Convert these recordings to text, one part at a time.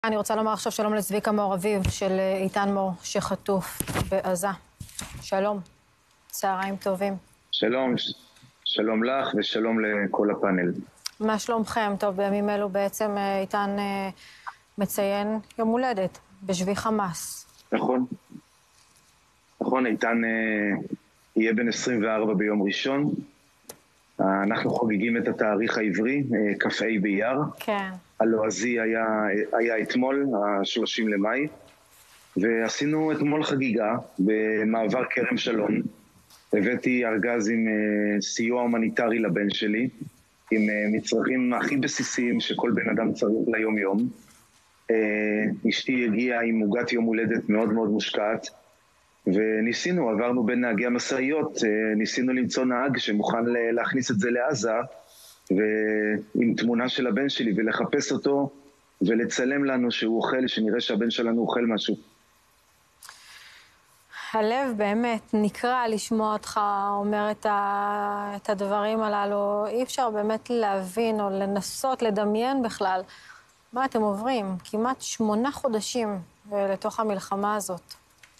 אני רוצה לומר עכשיו שלום לצביקה מור אביב של איתן מור שחטוף בעזה. שלום, צהריים טובים. שלום, שלום לך ושלום לכל הפאנל. מה שלומכם? טוב, בימים אלו בעצם איתן מציין יום הולדת בשבי חמאס. נכון. נכון, איתן יהיה בן 24 ביום ראשון. אנחנו חוגגים את התאריך העברי, כ"ה באייר. כן. הלועזי היה אתמול, ה-30 למאי, ועשינו אתמול חגיגה במעבר כרם שלום. הבאתי ארגז עם סיוע הומניטרי לבן שלי, עם מצרכים הכי בסיסיים שכל בן אדם צריך ליום יום. אשתי הגיעה עם עוגת יום הולדת מאוד מאוד מושקעת, וניסינו, עברנו בין נהגי המשאיות, ניסינו למצוא נהג שמוכן להכניס את זה לעזה, ועם תמונה של הבן שלי, ולחפש אותו, ולצלם לנו שהוא אוכל, שנראה שהבן שלנו אוכל משהו. הלב באמת נקרע לשמוע אותך אומר את הדברים הללו. אי אפשר באמת להבין או לנסות לדמיין בכלל מה אתם עוברים. כמעט 8 חודשים לתוך המלחמה הזאת.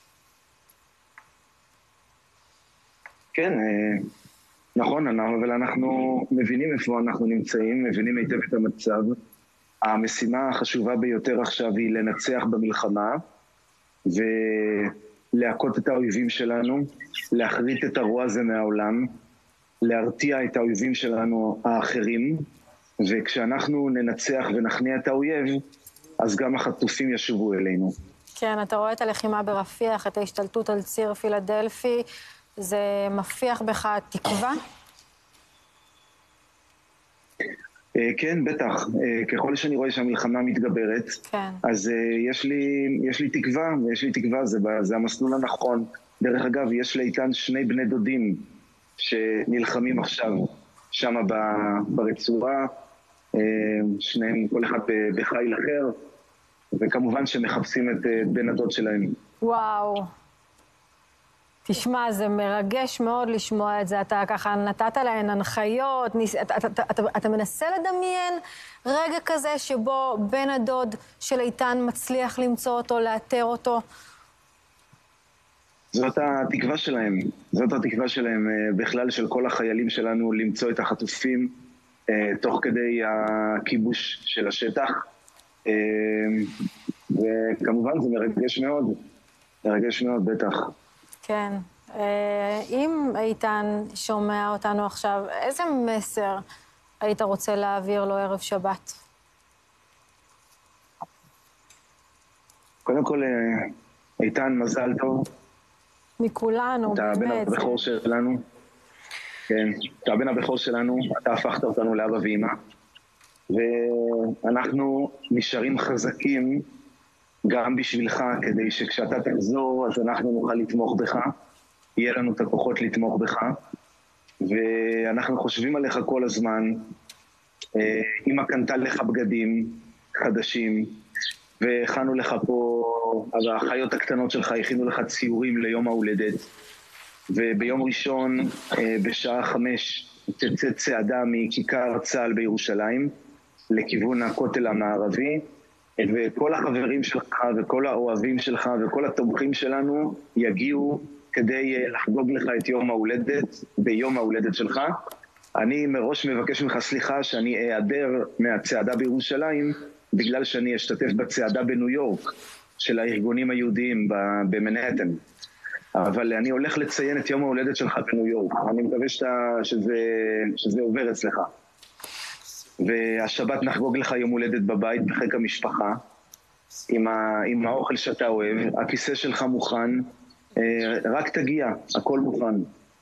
כן, נכון, אבל אנחנו מבינים איפה אנחנו נמצאים, מבינים היטב את המצב. המשימה החשובה ביותר עכשיו היא לנצח במלחמה, ולהכות את האויבים שלנו, להחריט את הרוע הזה מהעולם, להרתיע את האויבים שלנו האחרים, וכשאנחנו ננצח ונכניע את האויב, אז גם החטופים ישובו אלינו. כן, אתה רואה את הלחימה ברפיח, את ההשתלטות על ציר פילדלפי, זה מפיח בך תקווה? כן, בטח. ככל שאני רואה שהמלחמה מתגברת, כן. אז יש לי תקווה, ויש לי תקווה, זה המסלול הנכון. דרך אגב, יש לאיתן 2 בני דודים שנלחמים עכשיו שם ברצועה, שניהם, כל אחד בחיל אחר, וכמובן שמחפשים את בן הדוד שלהם. וואו. תשמע, זה מרגש מאוד לשמוע את זה. אתה ככה נתת להן הנחיות, אתה מנסה לדמיין רגע כזה שבו בן הדוד של איתן מצליח למצוא אותו, לאתר אותו? זאת התקווה שלהם. זאת התקווה שלהם בכלל של כל החיילים שלנו למצוא את החטופים תוך כדי הכיבוש של השטח. וכמובן זה מרגש מאוד. מרגש מאוד, בטח. כן. אם איתן שומע אותנו עכשיו, איזה מסר היית רוצה להעביר לו ערב שבת? קודם כל, איתן, מזל טוב. מכולנו, באמת. אתה הבן הבכור שלנו. כן, אתה הבן הבכור שלנו, אתה הפכת אותנו לאבא ואמא. ואנחנו נשארים חזקים גם בשבילך, כדי שכשאתה תחזור, אז אנחנו נוכל לתמוך בך. יהיה לנו את הכוחות לתמוך בך. ואנחנו חושבים עליך כל הזמן. אמא קנתה לך בגדים חדשים, והכנו לך פה, אז האחיות הקטנות שלך הכינו לך ציורים ליום ההולדת. וביום ראשון, בשעה 5, תצא צעדה מכיכר צה"ל בירושלים, לכיוון הכותל המערבי, וכל החברים שלך וכל האוהבים שלך וכל התומכים שלנו יגיעו כדי לחגוג לך את יום ההולדת, ביום ההולדת שלך. אני מראש מבקש ממך סליחה שאני אעדר מהצעדה בירושלים, בגלל שאני אשתתף בצעדה בניו יורק של הארגונים היהודיים במנהטן. אבל אני הולך לציין את יום ההולדת שלך בניו יורק. אני מקווה שזה עובר אצלך. והשבת נחגוג לך יום הולדת בבית, בחיק המשפחה, עם האוכל שאתה אוהב, הכיסא שלך מוכן, רק תגיע, הכל מוכן.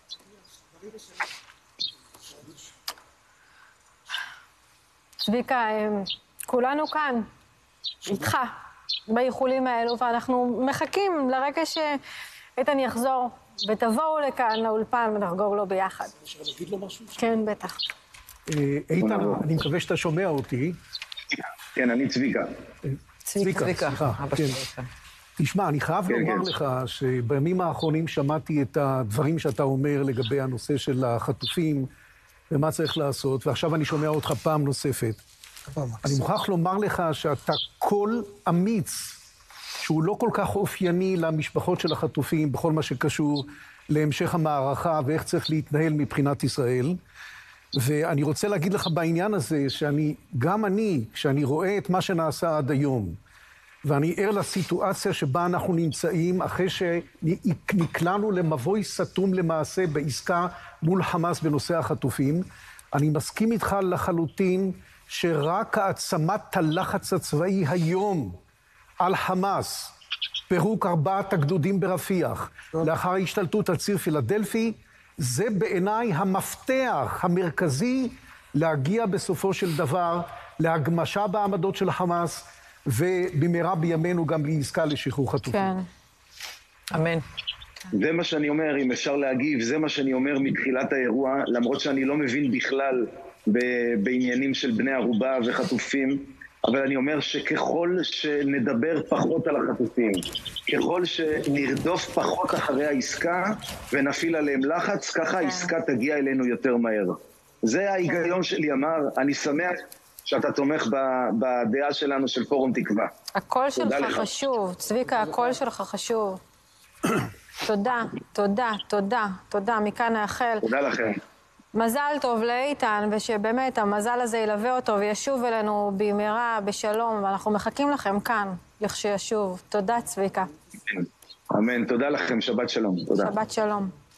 צביקה, כולנו כאן, איתך, באיחולים האלו, ואנחנו מחכים לרגע שאיתן יחזור, ותבואו לכאן לאולפן ונחגוג לו ביחד. אפשר להגיד לו משהו? כן, בטח. איתן, אני מקווה שאתה שומע אותי. כן, אני צביקה. צביקה, סליחה. תשמע, אני חייב לומר לך שבימים האחרונים שמעתי את הדברים שאתה אומר לגבי הנושא של החטופים ומה צריך לעשות, ועכשיו אני שומע אותך פעם נוספת. אני מוכרח לומר לך שאתה קול אמיץ, שהוא לא כל כך אופייני למשפחות של החטופים, בכל מה שקשור להמשך המערכה ואיך צריך להתנהל מבחינת ישראל. ואני רוצה להגיד לך בעניין הזה, גם אני, כשאני רואה את מה שנעשה עד היום, ואני ער לסיטואציה שבה אנחנו נמצאים, אחרי שנקלענו למבוי סתום למעשה בעסקה מול חמאס בנושא החטופים, אני מסכים איתך לחלוטין שרק העצמת הלחץ הצבאי היום על חמאס, פירוק 4 הגדודים ברפיח, לאחר ההשתלטות על ציר פילדלפי, זה בעיניי המפתח המרכזי להגיע בסופו של דבר להגמשה בעמדות של חמאס, ובמהרה בימינו גם לעסקה לשחרור חטופים. כן. אמן. זה מה שאני אומר, אם אפשר להגיב, זה מה שאני אומר מתחילת האירוע, למרות שאני לא מבין בכלל בעניינים של בני ערובה וחטופים, אבל אני אומר שככל שנדבר פחות על החטופים, ככל שנרדוף פחות אחרי העסקה ונפעיל עליהם לחץ, ככה העסקה תגיע אלינו יותר מהר. זה ההיגיון שלי, אמר, אני שמח שאתה תומך בדעה שלנו של פורום תקווה. הקול שלך חשוב, צביקה, הקול שלך חשוב. תודה, תודה, תודה, תודה, מכאן נאחל. תודה לכם. מזל טוב לאיתן, ושבאמת המזל הזה ילווה אותו וישוב אלינו במהרה, בשלום, ואנחנו מחכים לכם כאן, לכשישוב. תודה, צביקה. אמן, תודה לכם, שבת שלום. תודה. שבת שלום.